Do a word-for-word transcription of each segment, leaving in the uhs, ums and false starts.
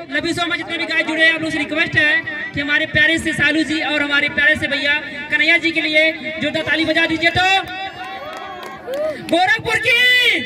Love you so much. जितने भी guys जुड़े हैं आप लोग से रिक्वेस्ट है कि हमारे प्यारे से सालू जी और हमारे प्यारे से भैया कन्हैया जी के लिए जोरदार ताली बजा दीजिए। तो गोरखपुर की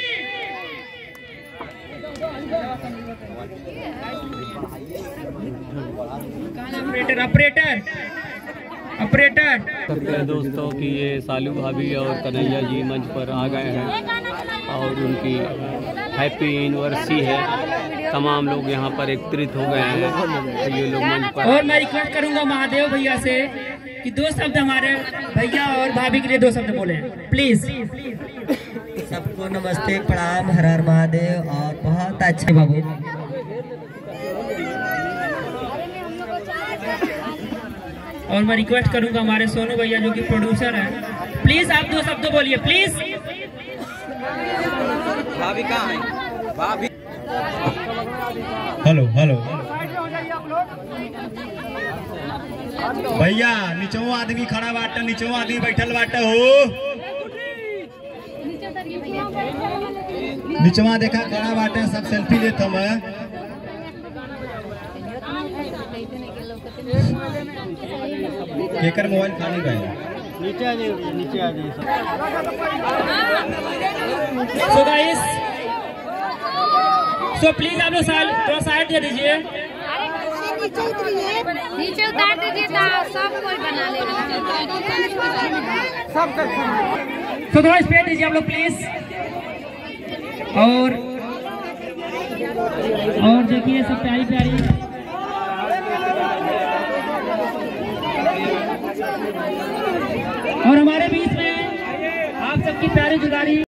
ऑपरेटर ऑपरेटर ऑपरेटर करते हैं दोस्तों कि ये सालू भाभी और कन्हैया जी मंच पर आ गए हैं और उनकी हैप्पी एनिवर्सरी है। तमाम लोग यहाँ पर एकत्रित हो गए हैं तो ये लोग मंच पर। और मैं रिक्वेस्ट करूंगा महादेव भैया से कि दो शब्द हमारे भैया और भाभी के लिए दो शब्द बोले प्लीज। सबको नमस्ते, प्रणाम, हर हर महादेव। और बहुत अच्छे बाबू और मैं रिक्वेस्ट करूंगा हमारे सोनू भैया जो कि प्रोड्यूसर हैं, प्लीज आप दो शब्द बोलिए प्लीज। भाभी कहाँ है? भाभी हेलो हेलो भैया, नीचो आदमी खड़ा बाटे, नीचो आदमी बैठल बाटे हो, नीचवा देखा खड़ा बाटे, सब सेल्फी लेत हम। केकर मोबाइल खाली गए, नीचे आ जाइए, नीचे आ जाइए। सो गाइस, सो प्लीज आप लोग थोड़ा साइड दे दीजिए। नीचे उतरिए, नीचे उतार दीजिए, सब कोई बना लेगा। तो थोड़ा स्पेस दीजिए आप लोग प्लीज। और और देखिए सब प्यारी प्यारी और हमारे बीच में आप सबकी प्यारी जुगारी